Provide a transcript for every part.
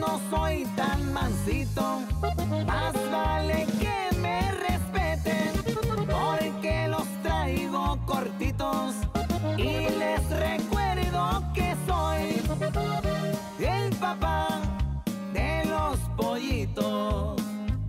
no soy tan mansito, más vale que me respeten, porque los traigo cortitos y les recuerdo que soy el papá de los pollitos.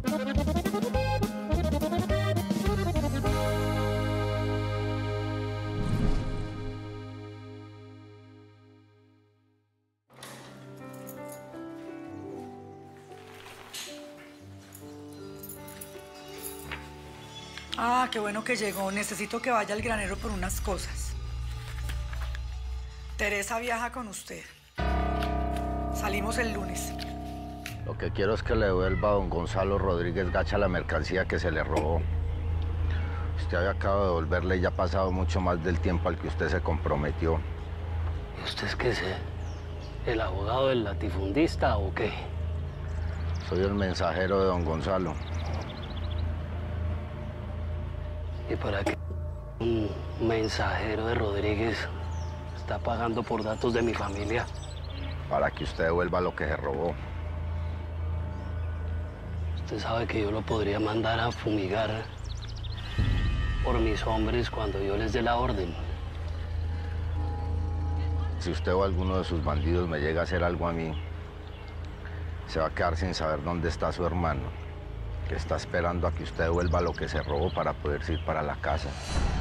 Ah, qué bueno que llegó. Necesito que vaya al granero por unas cosas. Teresa viaja con usted. Salimos el lunes. Lo que quiero es que le devuelva a don Gonzalo Rodríguez Gacha la mercancía que se le robó. Usted había acabado de devolverle y ya ha pasado mucho más del tiempo al que usted se comprometió. ¿Y usted es qué es? ¿El abogado del latifundista o qué? Soy el mensajero de don Gonzalo. ¿Y para qué un mensajero de Rodríguez está pagando por datos de mi familia? Para que usted devuelva lo que se robó. Usted sabe que yo lo podría mandar a fumigar por mis hombres cuando yo les dé la orden. Si usted o alguno de sus bandidos me llega a hacer algo a mí, se va a quedar sin saber dónde está su hermano, que está esperando a que usted devuelva lo que se robó para poderse ir para la casa.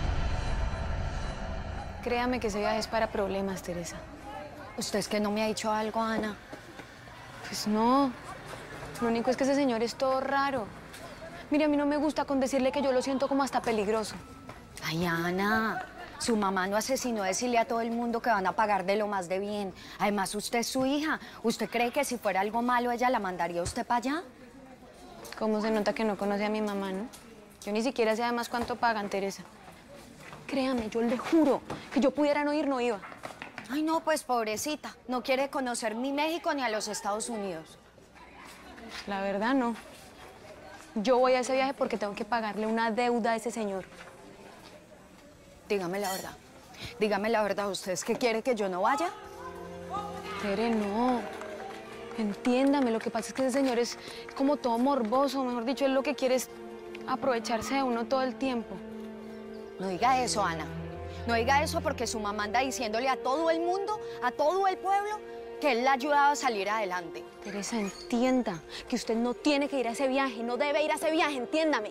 Créame que ese viaje es para problemas, Teresa. ¿Usted es que no me ha dicho algo, Ana? Pues no. Lo único es que ese señor es todo raro. Mire, a mí no me gusta con decirle que yo lo siento como hasta peligroso. Ay, Ana, su mamá no asesinó decirle a todo el mundo que van a pagar de lo más de bien. Además, usted es su hija. ¿Usted cree que si fuera algo malo ella la mandaría a usted para allá? ¿Cómo se nota que no conoce a mi mamá, no? Yo ni siquiera sé además cuánto pagan, Teresa. Créame, yo le juro que yo pudiera no ir, no iba. Ay, no, pues pobrecita. No quiere conocer ni México ni a los Estados Unidos. La verdad, no. Yo voy a ese viaje porque tengo que pagarle una deuda a ese señor. Dígame la verdad. Dígame la verdad. ¿Usted es que quiere que yo no vaya? Tere, no. Entiéndame, lo que pasa es que ese señor es como todo morboso. Mejor dicho, él lo que quiere es aprovecharse de uno todo el tiempo. No diga eso, Ana. No diga eso porque su mamá anda diciéndole a todo el mundo, a todo el pueblo, que él la ha ayudado a salir adelante. Teresa, entienda que usted no tiene que ir a ese viaje, no debe ir a ese viaje, entiéndame.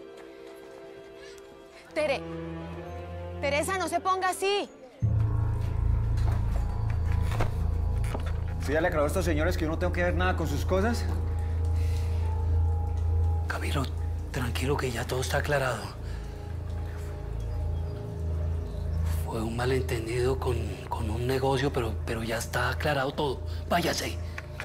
Teresa, no se ponga así. ¿Sí ya le aclaró a estos señores que yo no tengo que ver nada con sus cosas? Camilo, tranquilo que ya todo está aclarado. Fue un malentendido con un negocio, pero ya está aclarado todo. Váyase.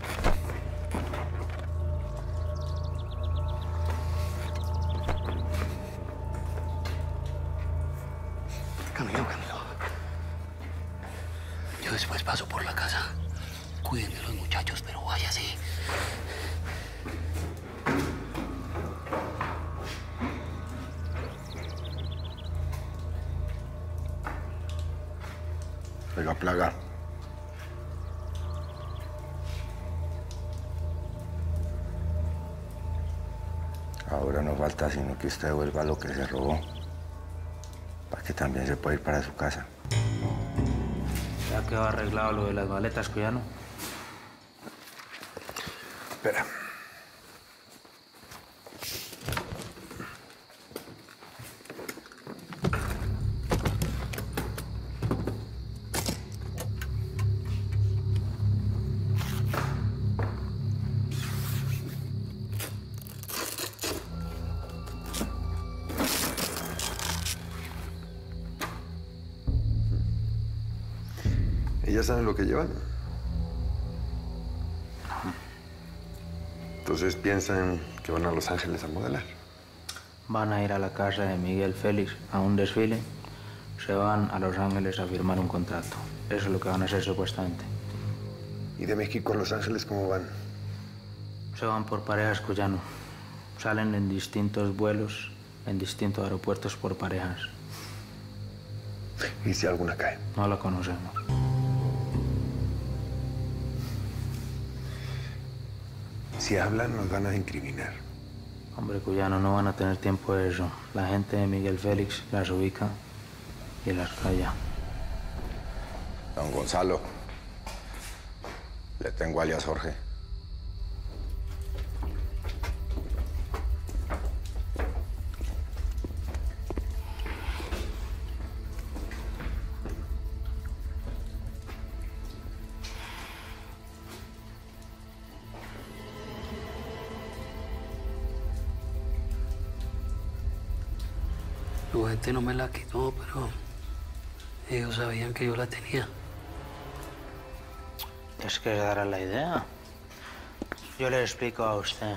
Camilo. Yo después paso por la casa. Cuiden de los muchachos, pero váyase. Oiga, plaga. Ahora no falta sino que usted devuelva lo que se robó, para que también se pueda ir para su casa. Ya quedó arreglado lo de las maletas, Cuyano. Espera. ¿Ellas saben lo que llevan? Entonces piensan que van a Los Ángeles a modelar. Van a ir a la casa de Miguel Félix a un desfile. Se van a Los Ángeles a firmar un contrato. Eso es lo que van a hacer supuestamente. ¿Y de México a Los Ángeles cómo van? Se van por parejas, Cuyano. Salen en distintos vuelos, en distintos aeropuertos por parejas. ¿Y si alguna cae? No la conocemos. si hablan nos van a incriminar. Hombre, cuyano, no van a tener tiempo de eso. La gente de Miguel Félix las ubica y las calla. Don Gonzalo, le tengo alias Jorge. Su gente no me la quitó, pero ellos sabían que yo la tenía. Es que esa era la idea. Yo le explico a usted.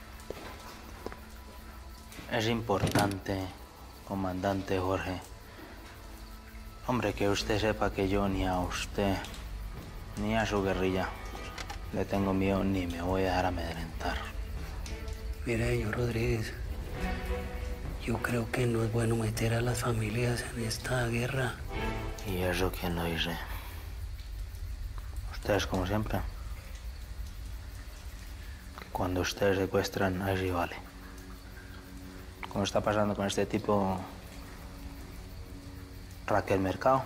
Es importante, comandante Jorge. Hombre, que usted sepa que yo ni a usted, ni a su guerrilla le tengo miedo ni me voy a dejar amedrentar. Mire, señor Rodríguez, yo creo que no es bueno meter a las familias en esta guerra. ¿Y eso quién lo dice? Ustedes, como siempre. Cuando ustedes secuestran, ahí sí vale. Como está pasando con este tipo, Raquel Mercado.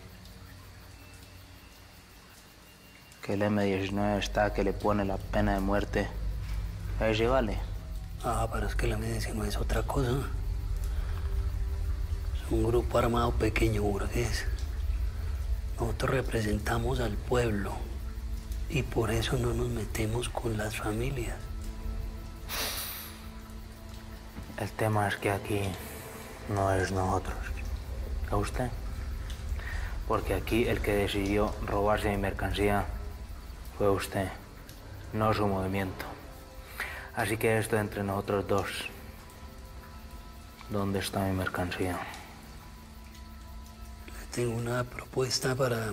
Que el M-19 está, que le pone la pena de muerte. Ahí sí vale. Ah, pero es que la M-19 es otra cosa. Es un grupo armado pequeño, burgués. Nosotros representamos al pueblo y por eso no nos metemos con las familias. El tema es que aquí no es nosotros, a usted. Porque aquí el que decidió robarse mi mercancía fue usted, no su movimiento. Así que esto entre nosotros dos. ¿Dónde está mi mercancía? Tengo una propuesta para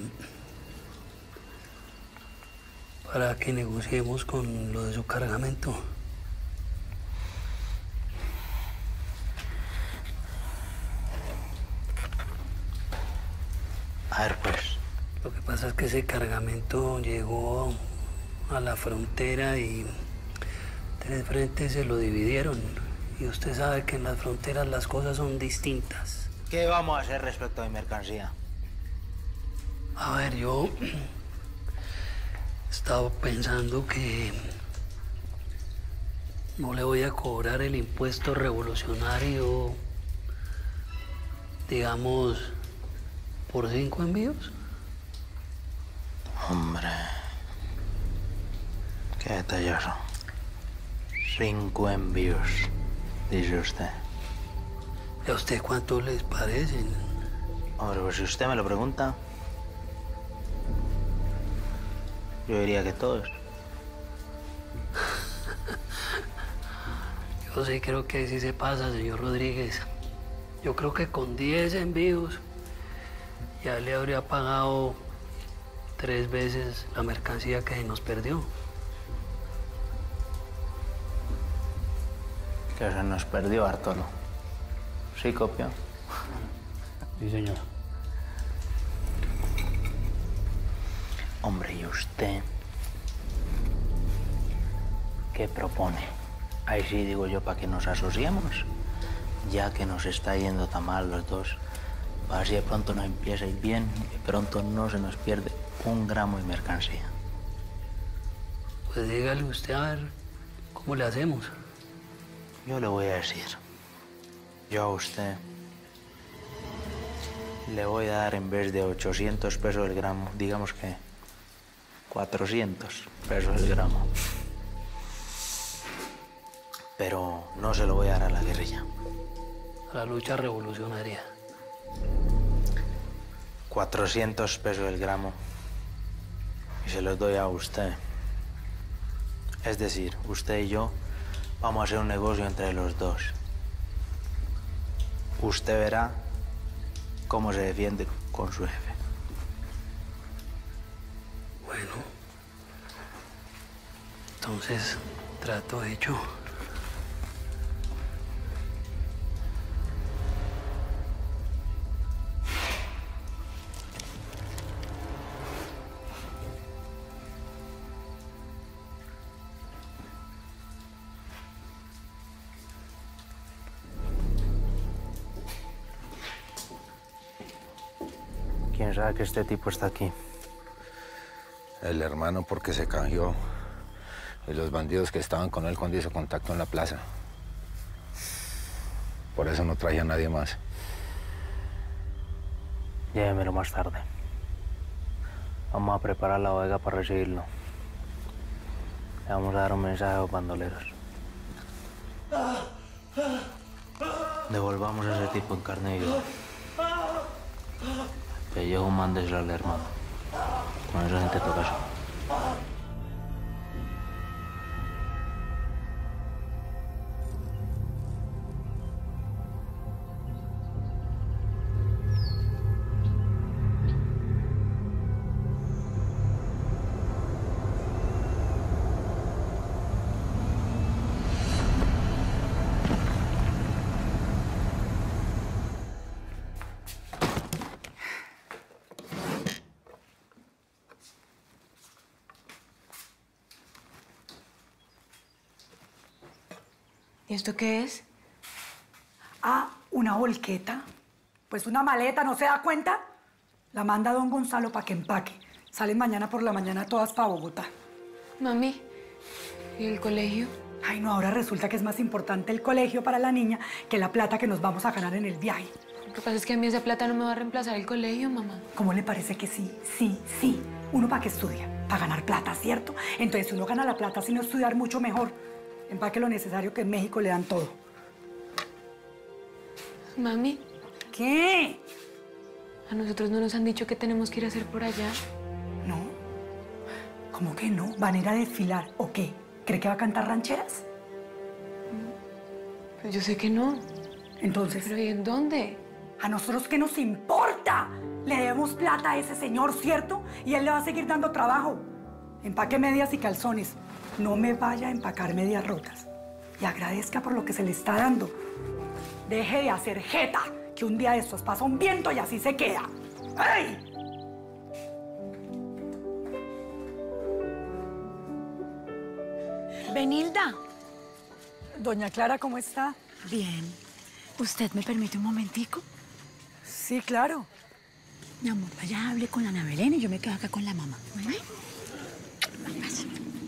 que negociemos con lo de su cargamento. A ver, pues. Lo que pasa es que ese cargamento llegó a la frontera y 3 frentes se lo dividieron. Y usted sabe que en las fronteras las cosas son distintas. ¿Qué vamos a hacer respecto a mi mercancía? A ver, yo estaba pensando que no le voy a cobrar el impuesto revolucionario, digamos, por 5 envíos. Hombre, qué detalloso. 5 envíos, dice usted. ¿Y a usted cuánto les parecen? Hombre, pues si usted me lo pregunta, yo diría que todos. Yo sí creo que sí se pasa, señor Rodríguez. Yo creo que con 10 envíos ya le habría pagado 3 veces la mercancía que se nos perdió. Que se nos perdió, Arturo. ¿Sí, copio? Sí, señor. Hombre, ¿y usted qué propone? Ahí sí digo yo, para que nos asociemos, ya que nos está yendo tan mal los dos, para ver si de pronto nos empieza a ir bien y pronto no se nos pierde 1 gramo de mercancía. Pues dígale usted a ver cómo le hacemos. Yo le voy a decir, yo a usted le voy a dar en vez de 800 pesos el gramo, digamos que 400 pesos el gramo. Pero no se lo voy a dar a la guerrilla. A la lucha revolucionaria. 400 pesos el gramo y se los doy a usted. Es decir, usted y yo vamos a hacer un negocio entre los dos. Usted verá cómo se defiende con su jefe. Bueno, entonces, trato hecho. ¿Quién sabe que este tipo está aquí? El hermano porque se canjeó. Y los bandidos que estaban con él cuando hizo contacto en la plaza. Por eso no traje a nadie más. Llévemelo más tarde. Vamos a preparar la bodega para recibirlo. Le vamos a dar un mensaje a los bandoleros. Devolvamos a ese tipo en carne viva. Pellejo, mándeselo al hermano. Con esa gente toca eso. ¿Y esto qué es? Ah, una volqueta. Pues una maleta, ¿no se da cuenta? La manda don Gonzalo para que empaque. Salen mañana por la mañana todas para Bogotá. Mami, ¿y el colegio? Ay, no, ahora resulta que es más importante el colegio para la niña que la plata que nos vamos a ganar en el viaje. Lo que pasa es que a mí esa plata no me va a reemplazar el colegio, mamá. ¿Cómo le parece que sí? Sí, sí. ¿Uno para qué estudia? Para ganar plata, ¿cierto? Entonces, si uno gana la plata sin estudiar, mucho mejor. Empaque lo necesario que en México le dan todo. Mami. ¿Qué? A nosotros no nos han dicho qué tenemos que ir a hacer por allá. No. ¿Cómo que no? ¿Van a ir a desfilar o qué? ¿Cree que va a cantar rancheras? Pues yo sé que no. Entonces... ¿Pero y en dónde? ¿A nosotros qué nos importa? Le debemos plata a ese señor, ¿cierto? Y él le va a seguir dando trabajo. Empaque medias y calzones. No me vaya a empacar medias rotas. Y agradezca por lo que se le está dando. Deje de hacer jeta, que un día de estos pasa un viento y así se queda. ¡Ay! Benilda. Doña Clara, ¿cómo está? Bien. ¿Usted me permite un momentico? Sí, claro. Mi amor, vaya, hable con Ana Belén y yo me quedo acá con la mamá. ¿Bueno? Pasa.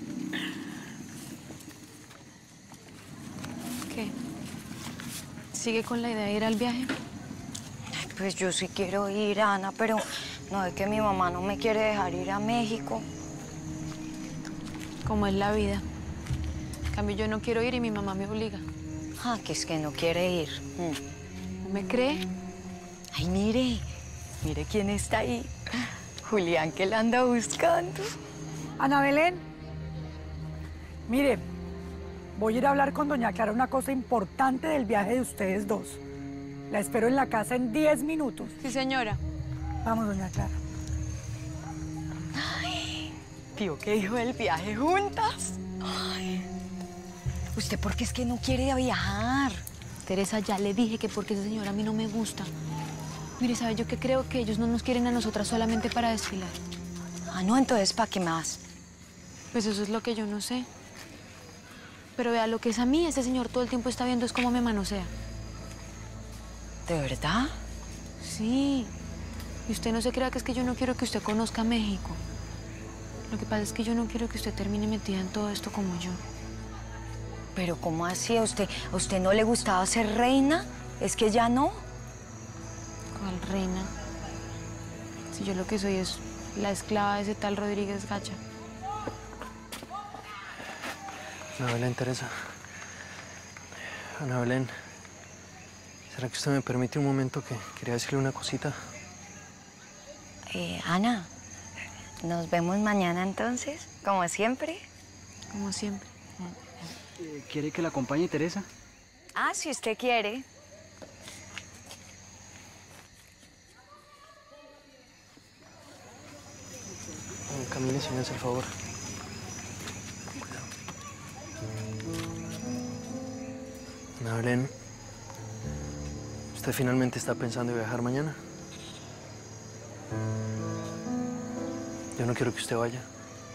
¿Qué? ¿Sigue con la idea de ir al viaje? Ay, pues yo sí quiero ir, Ana, pero no es que mi mamá no me quiere dejar ir a México. Como es la vida. En cambio, yo no quiero ir y mi mamá me obliga. Ah, que es que no quiere ir. ¿No me cree? Ay, mire quién está ahí. Julián, que la anda buscando. Ana Belén, mire, voy a ir a hablar con doña Clara una cosa importante del viaje de ustedes dos. La espero en la casa en 10 minutos. Sí, señora. Vamos, doña Clara. Ay, ¿vio que dijo del viaje juntas? Ay. ¿Usted por qué es que no quiere viajar? Teresa, ya le dije que porque esa señora a mí no me gusta. Mire, ¿sabe yo qué creo? Que ellos no nos quieren a nosotras solamente para desfilar. Ah, no, entonces, ¿para qué más? Pues eso es lo que yo no sé. Pero vea, lo que es a mí, ese señor todo el tiempo está viendo es cómo me manosea. ¿De verdad? Sí. Y usted no se crea que es que yo no quiero que usted conozca México. Lo que pasa es que yo no quiero que usted termine metida en todo esto como yo. ¿Pero cómo así? ¿A usted no le gustaba ser reina? ¿Es que ya no? ¿Cuál reina? Si yo lo que soy es la esclava de ese tal Rodríguez Gacha. Ana Belén, Teresa. Ana Belén, ¿será que usted me permite un momento que quería decirle una cosita? Ana, ¿nos vemos mañana entonces? ¿Como siempre? Como siempre. ¿Quiere que la acompañe, Teresa? Ah, si usted quiere. Camine, si me hace el favor. Ana Belén, ¿usted finalmente está pensando en viajar mañana? Yo no quiero que usted vaya.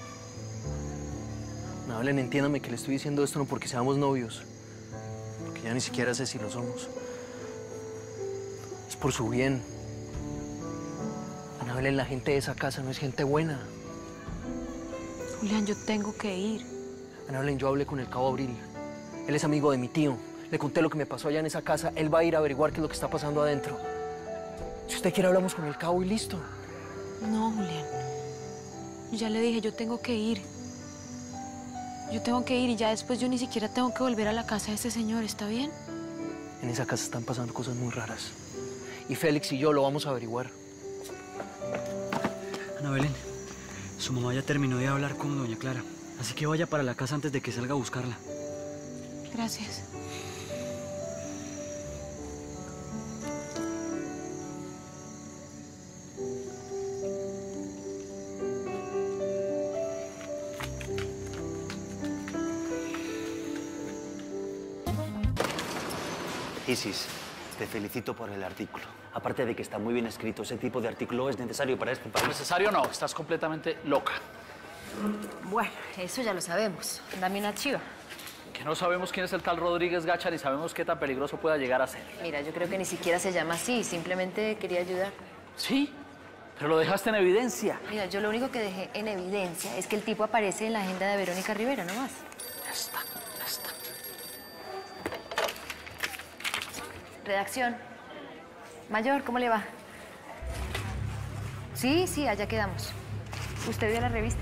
Ana Belén, entiéndame que le estoy diciendo esto no porque seamos novios, porque ya ni siquiera sé si lo somos. Es por su bien. Ana Anabel, la gente de esa casa no es gente buena. Julián, yo tengo que ir. Anabel, yo hablé con el cabo Abril. Él es amigo de mi tío. Le conté lo que me pasó allá en esa casa. Él va a ir a averiguar qué es lo que está pasando adentro. Si usted quiere, hablamos con el cabo y listo. No, Julián. Yo ya le dije, yo tengo que ir. Yo tengo que ir y ya después yo ni siquiera tengo que volver a la casa de este señor, ¿está bien? En esa casa están pasando cosas muy raras. Y Félix y yo lo vamos a averiguar. Ana Belén, su mamá ya terminó de hablar con doña Clara. Así que vaya para la casa antes de que salga a buscarla. Gracias. Isis, te felicito por el artículo. Aparte de que está muy bien escrito, ese tipo de artículo es necesario para este país. Necesario no, estás completamente loca. Bueno, eso ya lo sabemos. Dame una chiva. Que no sabemos quién es el tal Rodríguez Gacha ni sabemos qué tan peligroso pueda llegar a ser. Mira, yo creo que ni siquiera se llama así, simplemente quería ayudar. Sí, pero lo dejaste en evidencia. Mira, yo lo único que dejé en evidencia es que el tipo aparece en la agenda de Verónica Rivera, no más. Ya está, ya está. Redacción. Mayor, ¿cómo le va? Sí, allá quedamos. ¿Usted vio la revista?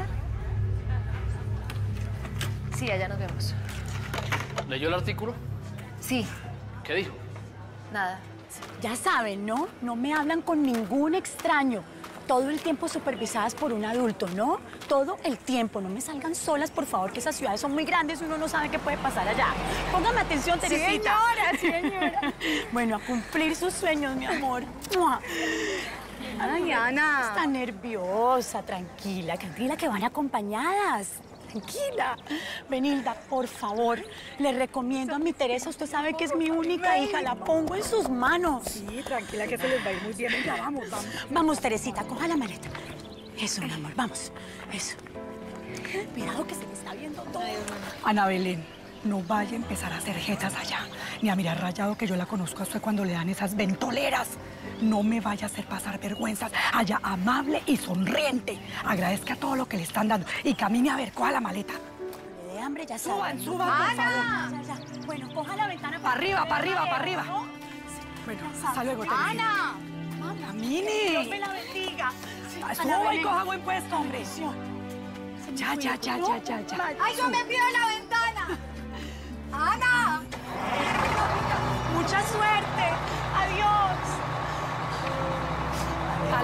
Sí, allá nos vemos. ¿Leyó el artículo? Sí. ¿Qué dijo? Nada. Ya saben, ¿no? No me hablan con ningún extraño. Todo el tiempo supervisadas por un adulto, ¿no? Todo el tiempo. No me salgan solas, por favor, que esas ciudades son muy grandes y uno no sabe qué puede pasar allá. Póngame atención, Teresita. Señora. Bueno, a cumplir sus sueños, mi amor. Ay, Ana. Está nerviosa, tranquila, que van acompañadas. Tranquila. Benilda, por favor, le recomiendo a mi Teresa. Usted sabe que es mi única hija. La pongo en sus manos. Sí, tranquila, que se les va a ir muy bien. Venga, vamos. Vamos, Teresita, coja la maleta. Eso, mi amor, vamos. Eso. Cuidado que se le está viendo todo. Ana Belén, no vaya a empezar a hacer jetas allá, ni a mirar rayado, que yo la conozco a usted cuando le dan esas ventoleras. No me vaya a hacer pasar vergüenzas. Allá amable y sonriente. Agradezca todo lo que le están dando y camine a ver, coja la maleta. De hambre ya saben. Suban, por favor. Ya. Bueno, coja la ventana para arriba. ¿no? Bueno, hasta luego, Teresita. ¡Ana! ¡Camine! Dios me la bendiga. Suba y coja buen puesto, hombre. Ya. ¡Ay, yo me pido la ventana! ¡Ana! ¡Mucha suerte! ¡Adiós! ¡Hasta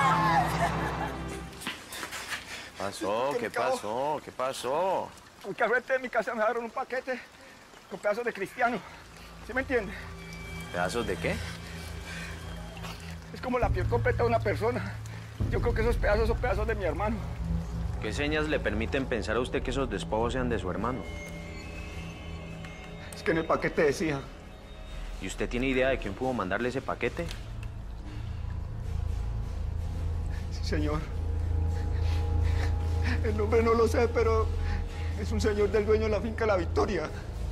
luego! ¿Qué pasó? Con que al frente de mi casa me dieron un paquete con pedazos de cristiano. ¿Sí me entiende? ¿Pedazos de qué? Es como la piel completa de una persona. Yo creo que esos pedazos son pedazos de mi hermano. ¿Qué señas le permiten pensar a usted que esos despojos sean de su hermano? Es que en el paquete decía... ¿Y usted tiene idea de quién pudo mandarle ese paquete? Sí, señor. El nombre no lo sé, pero es un señor del dueño de la finca La Victoria.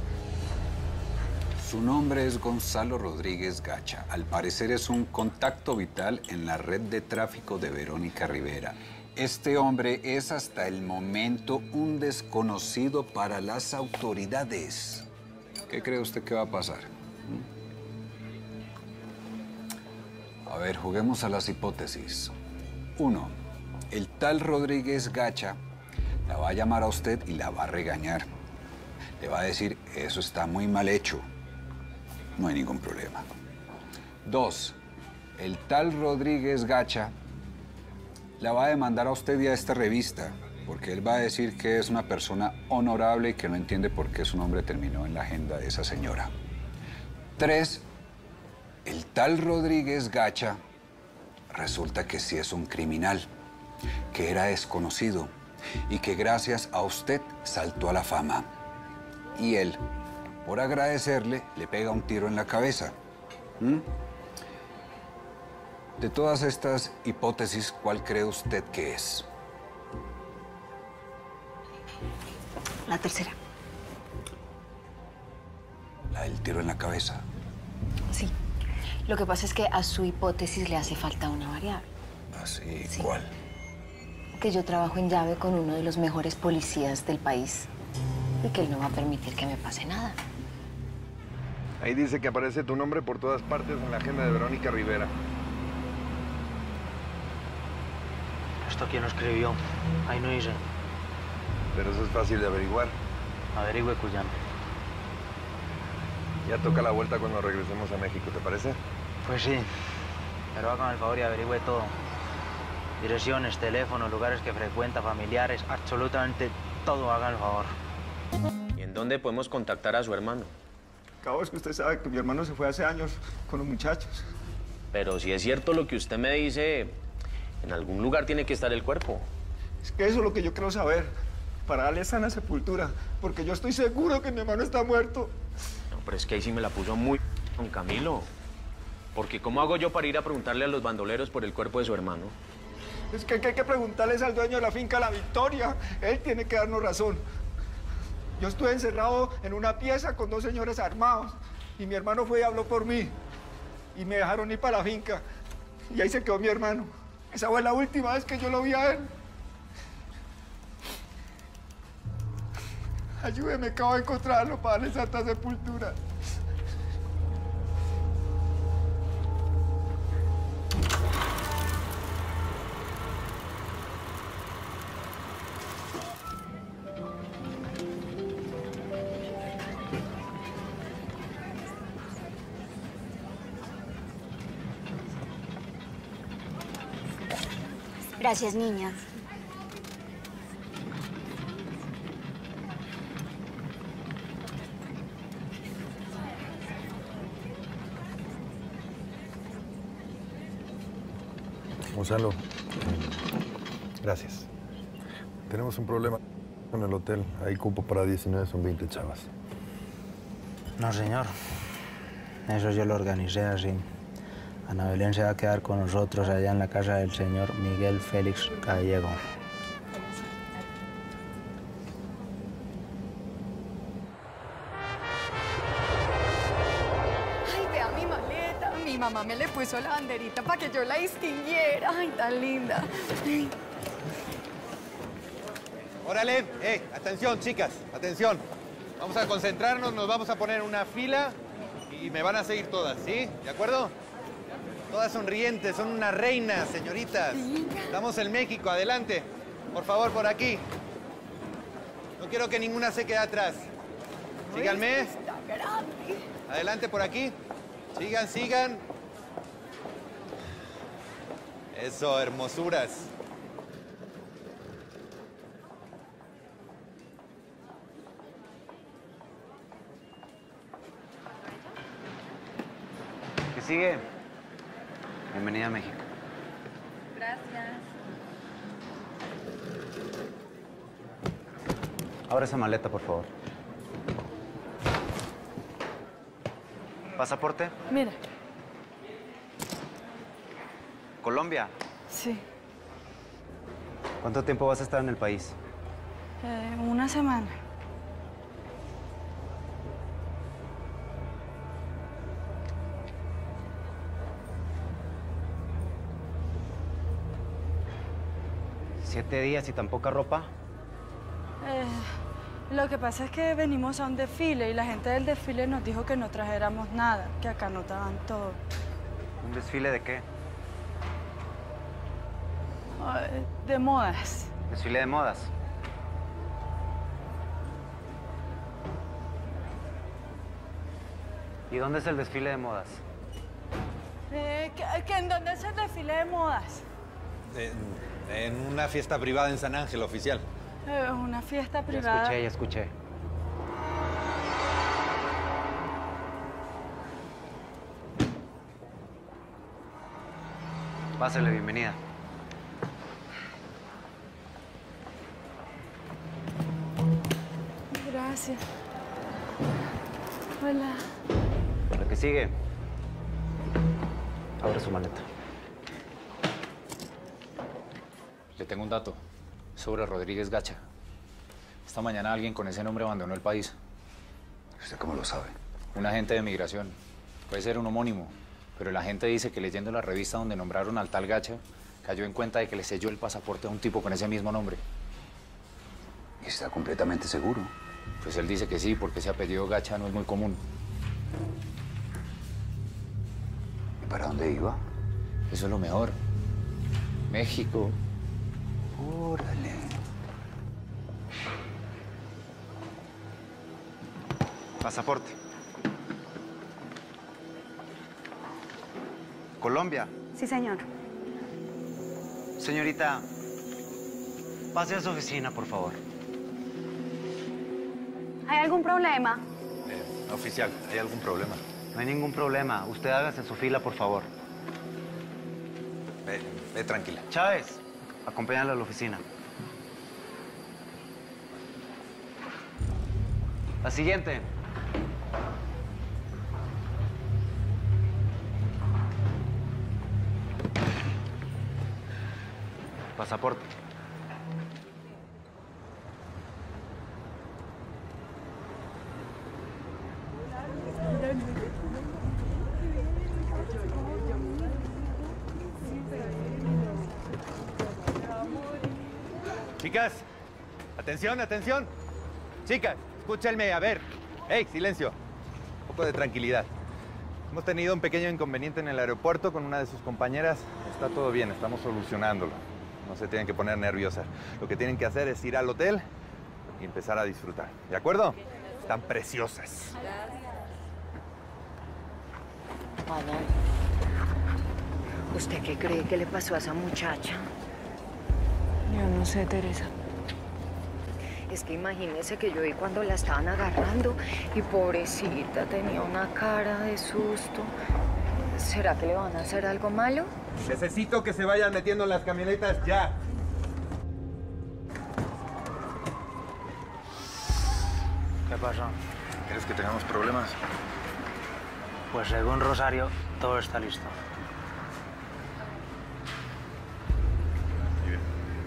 Su nombre es Gonzalo Rodríguez Gacha. Al parecer es un contacto vital en la red de tráfico de Verónica Rivera. Este hombre es hasta el momento un desconocido para las autoridades. ¿Qué cree usted que va a pasar? A ver, juguemos a las hipótesis. 1. El tal Rodríguez Gacha la va a llamar a usted y la va a regañar. Le va a decir, eso está muy mal hecho. No hay ningún problema. 2. El tal Rodríguez Gacha la va a demandar a usted y a esta revista, porque él va a decir que es una persona honorable y que no entiende por qué su nombre terminó en la agenda de esa señora. 3. El tal Rodríguez Gacha resulta que sí es un criminal, que era desconocido y que gracias a usted saltó a la fama. Y él, por agradecerle, le pega un tiro en la cabeza. De todas estas hipótesis, ¿cuál cree usted que es? La tercera. La del tiro en la cabeza. Sí. Lo que pasa es que a su hipótesis le hace falta una variable. ¿Sí? Sí. ¿Cuál? Que yo trabajo en llave con uno de los mejores policías del país y que él no va a permitir que me pase nada. Ahí dice que aparece tu nombre por todas partes en la agenda de Verónica Rivera. ¿Esto quién lo escribió? Ahí no dice. Pero eso es fácil de averiguar. Averigüe, Cuyano. Ya toca la vuelta cuando regresemos a México, ¿te parece? Pues sí, pero hágame el favor y averigüe todo. Direcciones, teléfonos, lugares que frecuenta, familiares, absolutamente todo, haga el favor. ¿Y en dónde podemos contactar a su hermano? Cabo, es que usted sabe que mi hermano se fue hace años con los muchachos. Pero si es cierto lo que usted me dice, en algún lugar tiene que estar el cuerpo. Es que eso es lo que yo quiero saber, para darle sana sepultura, porque yo estoy seguro que mi hermano está muerto. No, pero es que ahí sí me la puso muy con Camilo. Porque ¿cómo hago yo para ir a preguntarle a los bandoleros por el cuerpo de su hermano? Es que hay que preguntarles al dueño de la finca La Victoria. Él tiene que darnos razón. Yo estuve encerrado en una pieza con 2 señores armados y mi hermano fue y habló por mí y me dejaron ir para la finca y ahí se quedó mi hermano. Esa fue la última vez que yo lo vi a él. Ayúdeme, acabo de encontrarlo para darle santa sepultura. Gracias, niñas. Gonzalo, gracias. Tenemos un problema en el hotel. Hay cupo para 19, son 20 chavas. No, señor. Eso yo lo organicé así. Ana Belén se va a quedar con nosotros allá en la casa del señor Miguel Félix Gallego. Ay, vea mi maleta. Mi mamá me le puso la banderita para que yo la distinguiera. Ay, tan linda. Ay. Órale, atención, chicas, atención. Vamos a concentrarnos, nos vamos a poner en una fila y me van a seguir todas, ¿sí? ¿De acuerdo? Todas sonrientes, son unas reinas, señoritas. Estamos en México, adelante. Por favor, por aquí. No quiero que ninguna se quede atrás. Síganme. Adelante por aquí. Sigan, sigan. Eso, hermosuras. ¿Qué sigue? Bienvenida a México. Gracias. Abre esa maleta, por favor. ¿Pasaporte? Mira. ¿Colombia? Sí. ¿Cuánto tiempo vas a estar en el país? Una semana. ¿7 días y tan poca ropa? Lo que pasa es que venimos a un desfile y la gente del desfile nos dijo que no trajéramos nada, que acá no estaban todo. ¿Un desfile de qué? De modas. ¿Desfile de modas? ¿Y dónde es el desfile de modas? ¿En dónde es el desfile de modas? En una fiesta privada en San Ángel, oficial. Una fiesta privada. Ya escuché. Pásale, bienvenida. Gracias. Hola. Lo que sigue. Abre su maleta. Le tengo un dato sobre Rodríguez Gacha. Esta mañana alguien con ese nombre abandonó el país. ¿Usted cómo lo sabe? Un agente de migración. Puede ser un homónimo, pero la gente dice que leyendo la revista donde nombraron al tal Gacha, cayó en cuenta de que le selló el pasaporte a un tipo con ese mismo nombre. ¿Está completamente seguro? Pues él dice que sí, porque ese apellido Gacha no es muy común. ¿Y para dónde iba? Eso es lo mejor. México. Órale. Pasaporte. Colombia. Sí, señor. Señorita, pase a su oficina, por favor. ¿Hay algún problema? Oficial, ¿hay algún problema? No hay ningún problema. Usted hágase su fila, por favor. Ve tranquila. Chávez, acompáñala a la oficina. La siguiente. Pasaporte. Chicas, atención, atención. Chicas, escúchenme, a ver. ¡Ey, silencio! Un poco de tranquilidad. Hemos tenido un pequeño inconveniente en el aeropuerto con una de sus compañeras. Está todo bien, estamos solucionándolo. No se tienen que poner nerviosas. Lo que tienen que hacer es ir al hotel y empezar a disfrutar. ¿De acuerdo? Están preciosas. Mamá, ¿usted qué cree que le pasó a esa muchacha? Yo no sé, Teresa. Es que imagínese que yo vi cuando la estaban agarrando y pobrecita tenía una cara de susto. ¿Será que le van a hacer algo malo? Necesito que se vayan metiendo en las camionetas ya. ¿Qué pasó? ¿Quieres que tengamos problemas? Pues según Rosario, todo está listo. Muy bien.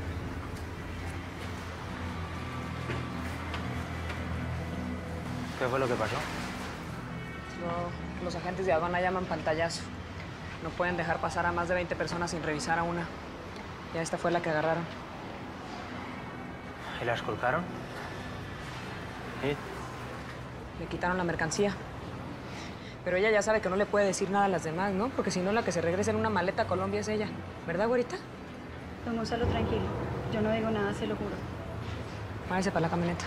¿Qué fue lo que pasó? Los agentes de aduana llaman pantallazo. No pueden dejar pasar a más de 20 personas sin revisar a una. Ya esta fue la que agarraron. ¿Y la escoltaron? ¿Sí? Le quitaron la mercancía. Pero ella ya sabe que no le puede decir nada a las demás, ¿no? Porque si no, la que se regresa en una maleta a Colombia es ella. ¿Verdad, güerita? Don Gonzalo, tranquilo. Yo no digo nada, se lo juro. Váyase para la camioneta.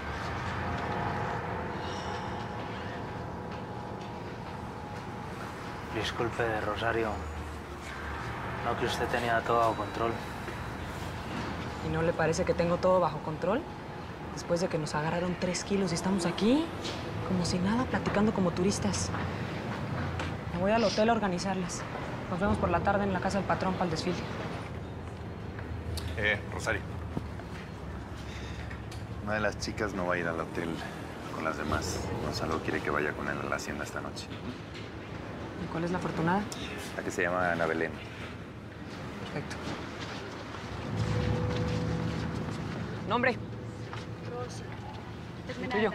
Disculpe, Rosario. No que usted tenía todo bajo control. ¿Y no le parece que tengo todo bajo control? Después de que nos agarraron 3 kilos y estamos aquí, como si nada, platicando como turistas. Me voy al hotel a organizarlas. Nos vemos por la tarde en la casa del patrón para el desfile. Rosario. Una de las chicas no va a ir al hotel con las demás. Gonzalo quiere que vaya con él a la hacienda esta noche. ¿Y cuál es la afortunada? La que se llama Ana Belén. Perfecto. ¿Nombre? Rosy. ¿El tuyo?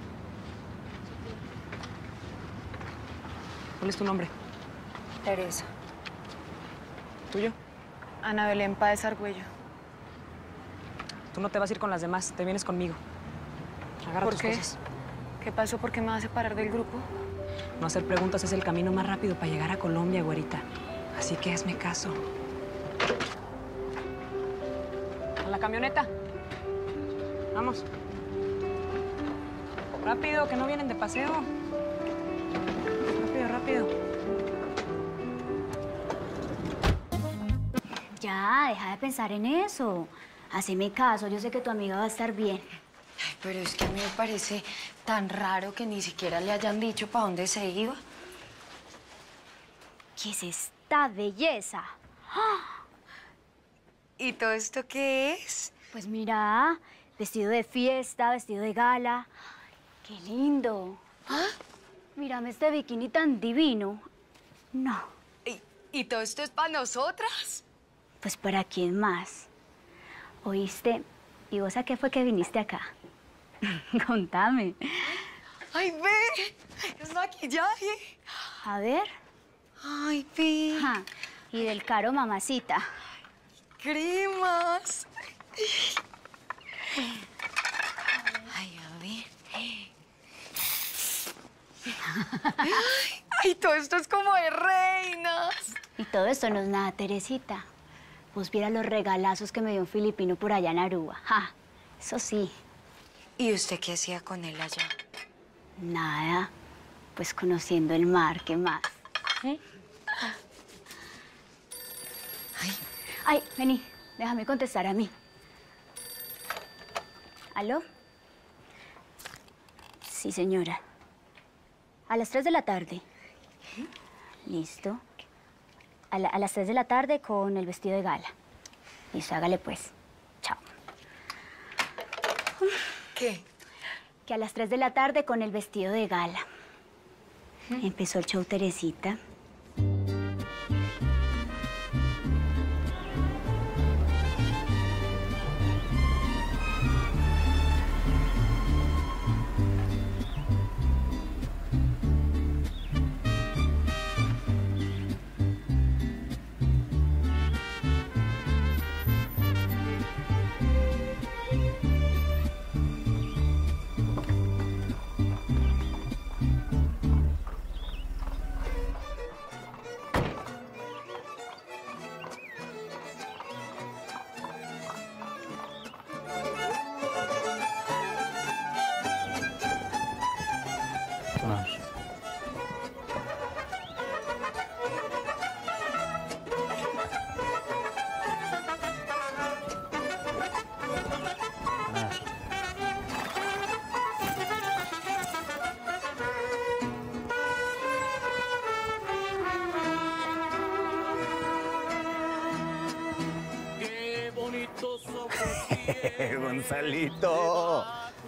¿Cuál es tu nombre? Teresa. ¿Tuyo? Ana Belén Páez Argüello. Tú no te vas a ir con las demás, te vienes conmigo. Agarra ¿Por tus qué? cosas. ¿Qué pasó? ¿Por qué me vas a separar del grupo? No hacer preguntas es el camino más rápido para llegar a Colombia, güerita. Así que hazme caso. A la camioneta. Vamos. Rápido, que no vienen de paseo. Rápido, rápido. Ya, deja de pensar en eso. Haceme caso, yo sé que tu amiga va a estar bien. Ay, pero es que a mí me parece tan raro que ni siquiera le hayan dicho para dónde se iba. ¿Qué es esta belleza? ¡Ah! ¿Y todo esto qué es? Pues mira, vestido de fiesta, vestido de gala. ¡Qué lindo! ¿Ah? Mírame este bikini tan divino. No. ¿Y todo esto es para nosotras? Pues ¿para quién más? ¿Oíste? ¿Y vos a qué fue que viniste acá? Contame. ¡Ay, ve! ¡Es maquillaje! A ver. ¡Ay, ve! Ja, y del caro, mamacita. cremas. Ay, a ver. Ay, todo esto es como de reinas. Y todo esto no es nada, Teresita. Vos viera los regalazos que me dio un filipino por allá en Aruba. ¡Ja! Eso sí. ¿Y usted qué hacía con él allá? Nada. Pues conociendo el mar, ¿qué más? Ay, vení. Déjame contestar a mí. ¿Aló? Sí, señora. A las 3 de la tarde. Listo. A las 3 de la tarde con el vestido de gala. Listo, hágale pues. Chao. ¿Qué? Que a las 3 de la tarde con el vestido de gala. Empezó el show, Teresita. Gonzalito.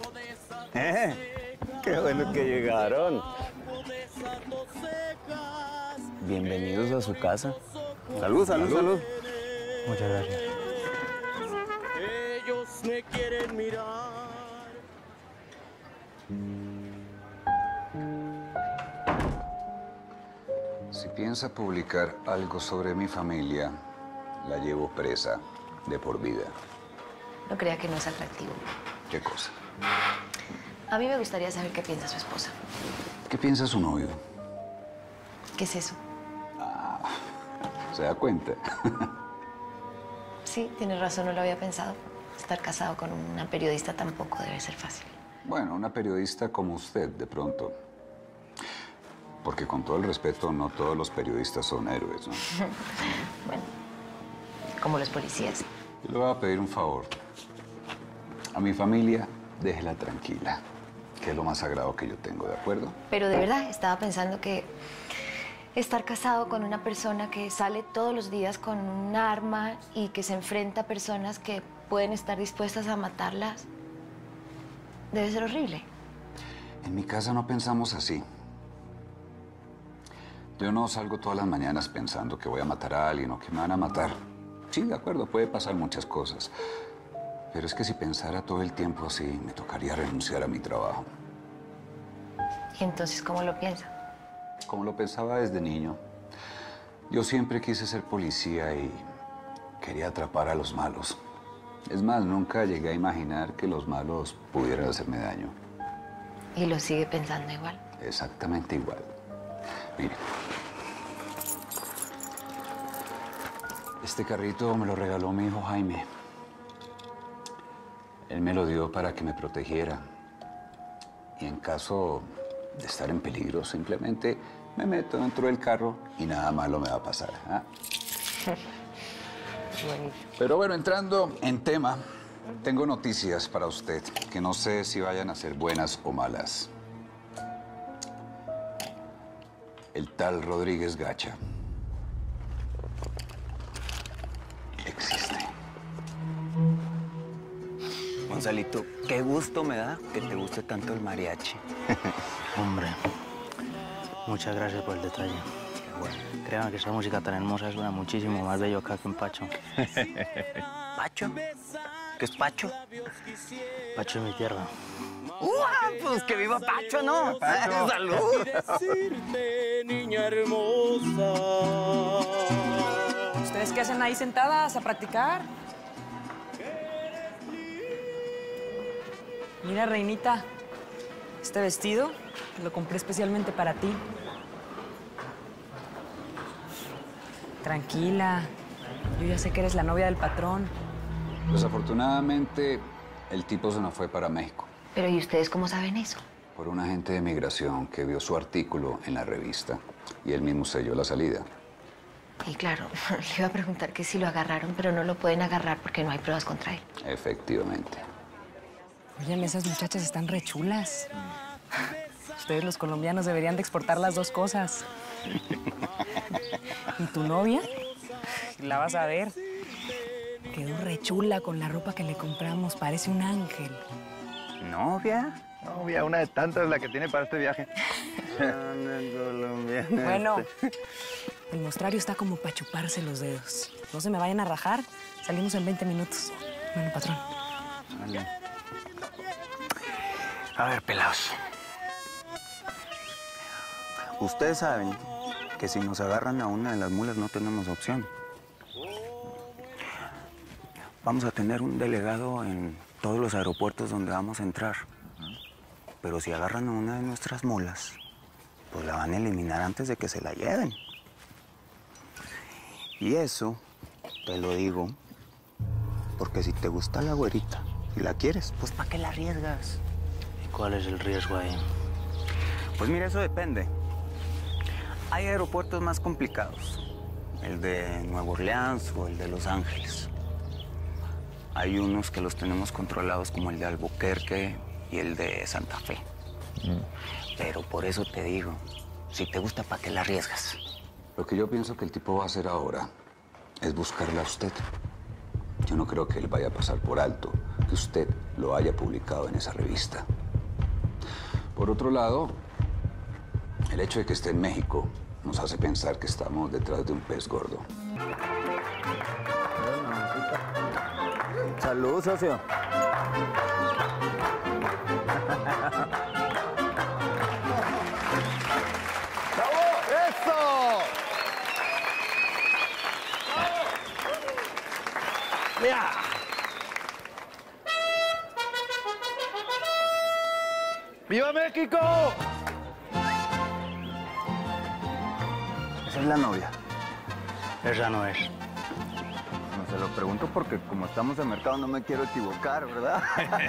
Qué bueno que llegaron. Bienvenidos a su casa. Salud, salud, salud. Muchas gracias. Ellos me quieren mirar. Si piensa publicar algo sobre mi familia, la llevo presa de por vida. No crea que no es atractivo. ¿Qué cosa? A mí me gustaría saber qué piensa su esposa. ¿Qué piensa su novio? ¿Qué es eso? ¿Se da cuenta? Sí, tiene razón, no lo había pensado. Estar casado con una periodista tampoco debe ser fácil. Bueno, una periodista como usted, de pronto. Porque con todo el respeto, no todos los periodistas son héroes, ¿no? Bueno, como los policías. Yo le voy a pedir un favor. A mi familia, déjela tranquila, que es lo más sagrado que yo tengo, ¿de acuerdo? Pero de verdad, estaba pensando que estar casado con una persona que sale todos los días con un arma y que se enfrenta a personas que pueden estar dispuestas a matarlas, debe ser horrible. En mi casa no pensamos así. Yo no salgo todas las mañanas pensando que voy a matar a alguien o que me van a matar. Sí, de acuerdo, puede pasar muchas cosas. Pero es que si pensara todo el tiempo así, me tocaría renunciar a mi trabajo. ¿Y entonces cómo lo piensa? Como lo pensaba desde niño. Yo siempre quise ser policía y quería atrapar a los malos. Es más, nunca llegué a imaginar que los malos pudieran hacerme daño. ¿Y lo sigue pensando igual? Exactamente igual. Mire. Este carrito me lo regaló mi hijo Jaime. Él me lo dio para que me protegiera. Y en caso de estar en peligro, simplemente me meto dentro del carro y nada malo me va a pasar. ¿Ah? Pero bueno, entrando en tema, tengo noticias para usted que no sé si vayan a ser buenas o malas. El tal Rodríguez Gacha existe. Gonzalito, qué gusto me da que te guste tanto el mariachi. Hombre, muchas gracias por el detalle. Bueno, créanme que esa música tan hermosa suena muchísimo más bello acá que en Pacho. ¿Pacho? ¿Qué es Pacho? Pacho es mi tierra. Pues que viva Pacho, ¿no? Pacho. ¡Salud! Decirte, niña hermosa. ¿Ustedes qué hacen ahí sentadas a practicar? Mira, reinita, este vestido lo compré especialmente para ti. Tranquila, yo ya sé que eres la novia del patrón. Desafortunadamente, el tipo se nos fue para México. Pero ¿y ustedes cómo saben eso? Por un agente de migración que vio su artículo en la revista y él mismo selló la salida. Y claro, le iba a preguntar que si lo agarraron, pero no lo pueden agarrar porque no hay pruebas contra él. Efectivamente. Oye, esas muchachas están re chulas. Ustedes los colombianos deberían de exportar las dos cosas. ¿Y tu novia? La vas a ver. Quedó re chula con la ropa que le compramos. Parece un ángel. ¿Novia? Novia, una de tantas la que tiene para este viaje. Bueno, el mostrario está como para chuparse los dedos. No se me vayan a rajar. Salimos en 20 minutos. Bueno, patrón. Vale. A ver, pelados. Ustedes saben que si nos agarran a una de las mulas no tenemos opción. Vamos a tener un delegado en todos los aeropuertos donde vamos a entrar. Pero si agarran a una de nuestras mulas, pues la van a eliminar antes de que se la lleven. Y eso te lo digo porque si te gusta la güerita y la quieres, pues ¿para qué la arriesgas? ¿Y cuál es el riesgo ahí? Pues mira, eso depende. Hay aeropuertos más complicados. El de Nueva Orleans o el de Los Ángeles. Hay unos que los tenemos controlados como el de Albuquerque y el de Santa Fe. Pero por eso te digo, si te gusta, ¿para qué la arriesgas? Lo que yo pienso que el tipo va a hacer ahora es buscarla a usted. Yo no creo que él vaya a pasar por alto que usted lo haya publicado en esa revista. Por otro lado, el hecho de que esté en México nos hace pensar que estamos detrás de un pez gordo. Salud, socio. ¡Eso! ¡Ya! ¡Viva México! Esa es la novia. Esa no es. No se lo pregunto porque como estamos en mercado no me quiero equivocar, ¿verdad?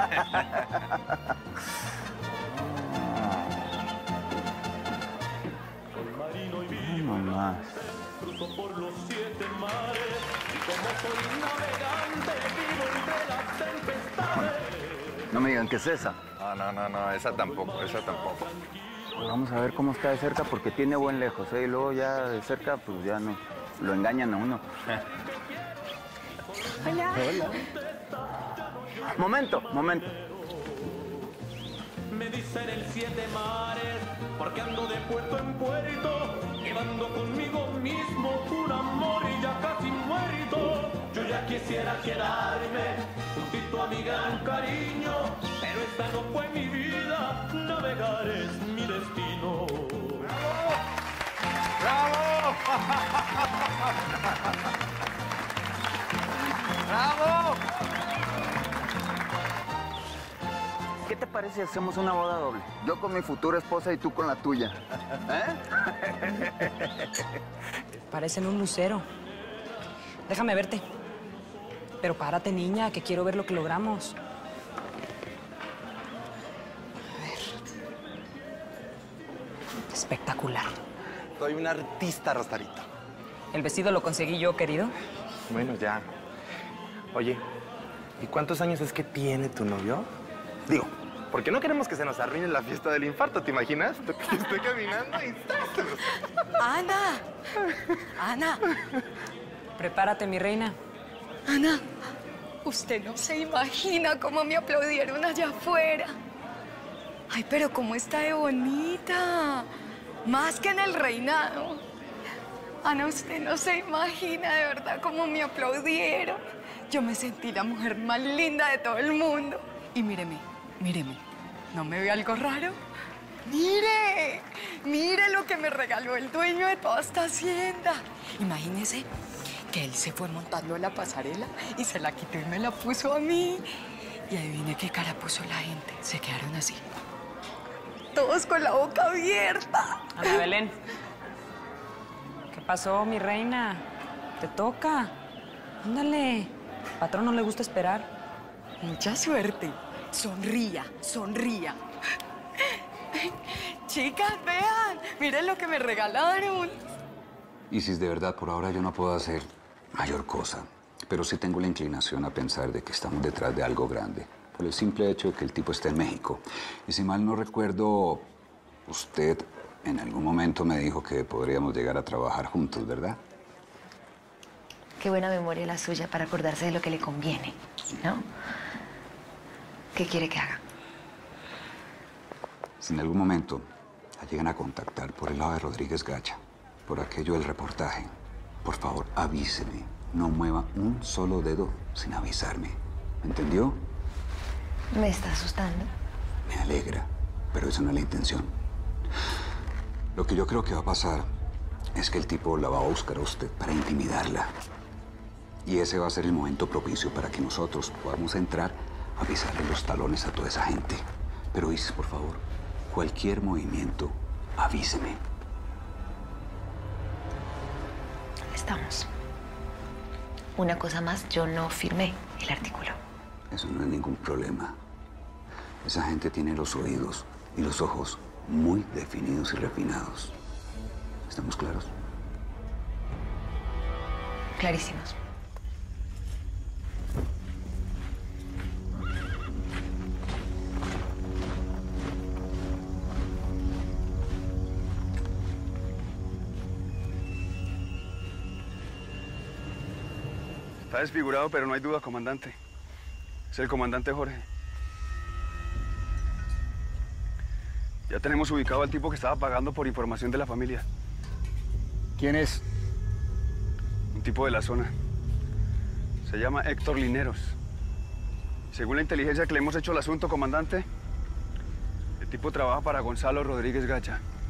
No más. No me digan que es esa. No, esa tampoco, esa tampoco. Pues vamos a ver cómo está de cerca porque tiene buen lejos, ¿eh? Y luego ya de cerca, pues ya no. Lo engañan a uno. Hola. Hola. Momento. Me dicen el 7 mares, porque ando de puerto en puerto, llevando conmigo mismo un amor y ya casi muerto. Yo ya quisiera quedarme juntito a mi gran cariño, pero esta no fue mi vida, navegar es mi destino. ¡Bravo! ¡Bravo! ¿Qué te parece si hacemos una boda doble? Yo con mi futura esposa y tú con la tuya. Parecen un lucero. Déjame verte. Pero párate, niña, que quiero ver lo que logramos. A ver. Espectacular. Soy un artista, Rosarito. ¿El vestido lo conseguí yo, querido? Bueno, ya. Oye, ¿y cuántos años es que tiene tu novio? Digo, porque no queremos que se nos arruine la fiesta del infarto, ¿te imaginas? Estoy caminando y... Ana. Prepárate, mi reina. Ana, usted no se imagina cómo me aplaudieron allá afuera. Ay, pero cómo está de bonita. Más que en el reinado. Ana, usted no se imagina de verdad cómo me aplaudieron. Yo me sentí la mujer más linda de todo el mundo. Y míreme. ¿No me ve algo raro? Mire lo que me regaló el dueño de toda esta hacienda. Imagínese que él se fue montando a la pasarela y se la quitó y me la puso a mí. Y adivine qué cara puso la gente. Se quedaron así. Todos con la boca abierta. Ana Belén. ¿Qué pasó, mi reina? Te toca. Ándale. Al patrón no le gusta esperar. Mucha suerte. Sonría, sonría. Chicas, vean. Miren lo que me regalaron. Isis, de verdad, por ahora yo no puedo hacer mayor cosa. Pero sí tengo la inclinación a pensar de que estamos detrás de algo grande. Por el simple hecho de que el tipo está en México. Y si mal no recuerdo, usted en algún momento me dijo que podríamos llegar a trabajar juntos, ¿verdad? Qué buena memoria la suya para acordarse de lo que le conviene, ¿no? ¿Qué quiere que haga? Si en algún momento la llegan a contactar por el lado de Rodríguez Gacha, por aquello del reportaje, por favor, avíseme. No mueva un solo dedo sin avisarme. ¿Me entendió? Me está asustando. Me alegra, pero esa no es la intención. Lo que yo creo que va a pasar es que el tipo la va a buscar a usted para intimidarla. Y ese va a ser el momento propicio para que nosotros podamos entrar a pisarle los talones a toda esa gente. Pero Isis, por favor, cualquier movimiento, avíseme. Estamos. Una cosa más, yo no firmé el artículo. Eso no es ningún problema. Esa gente tiene los oídos y los ojos muy definidos y refinados. ¿Estamos claros? Clarísimos. Está desfigurado, pero no hay duda, comandante. Es el comandante Jorge. Ya tenemos ubicado al tipo que estaba pagando por información de la familia. ¿Quién es? Un tipo de la zona. Se llama Héctor Lineros. Según la inteligencia que le hemos hecho al asunto, comandante, el tipo trabaja para Gonzalo Rodríguez Gacha.